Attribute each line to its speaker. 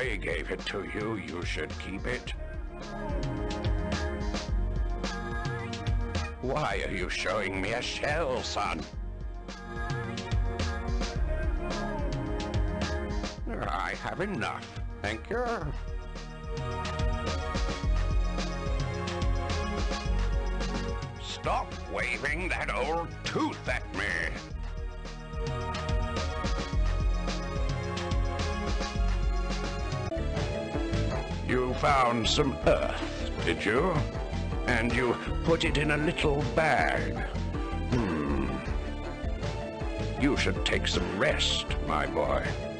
Speaker 1: I gave it to you. You should keep it. Why are you showing me a shell, son? I have enough. Thank you. Stop waving that old tooth at me. You found some earth, did you? And you put it in a little bag. You should take some rest, my boy.